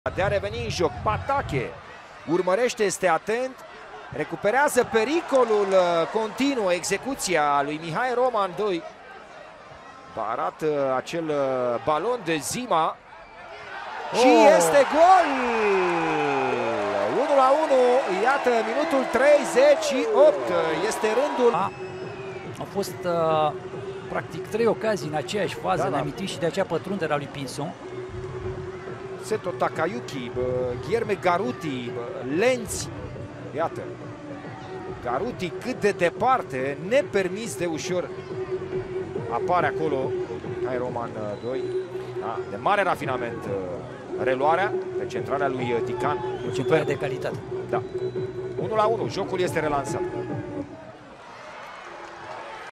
de a reveni în joc. Patache urmărește, este atent, recuperează pericolul, continuă execuția lui Mihai Roman 2. Arată acel balon de Zima și este gol! 1-1, iată minutul 38, este rândul. Au fost practic 3 ocazii în aceeași fază, ne amintim și de acea pătrundere a lui Pinson. Seto Takayuki, Guilherme Garuti, Lenzi, iată, Garuti cât de departe, nepermis de ușor, apare acolo Mihai Roman 2, da, de mare rafinament reluarea, pe centrarea lui Tican. O centrare de calitate. Da. 1-1, jocul este relansat.